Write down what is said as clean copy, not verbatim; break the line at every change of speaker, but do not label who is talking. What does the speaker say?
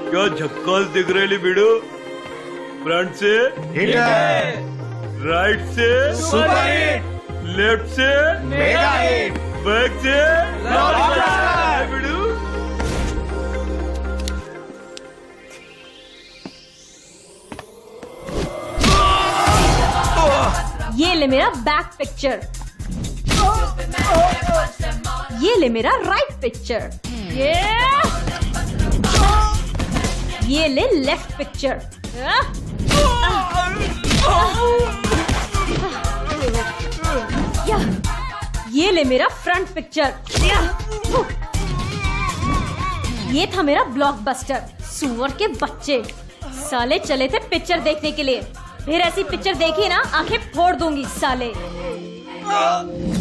क्या झक्कास दिख रही वीडियो। फ्रंट से
हिट है,
राइट से
सुपर हिट,
लेफ्ट से
मेगा हिट,
बैक से
ब्लॉकबस्टर।
वीडियो।
ये ले मेरा बैक पिक्चर, ये ले मेरा राइट पिक्चर, ये ले लेफ्ट पिक्चर, ये ले मेरा फ्रंट पिक्चर। ये था मेरा ब्लॉकबस्टर। सुअर के बच्चे साले चले थे पिक्चर देखने के लिए, फिर ऐसी पिक्चर देखी ना आंखें फोड़ दूंगी साले।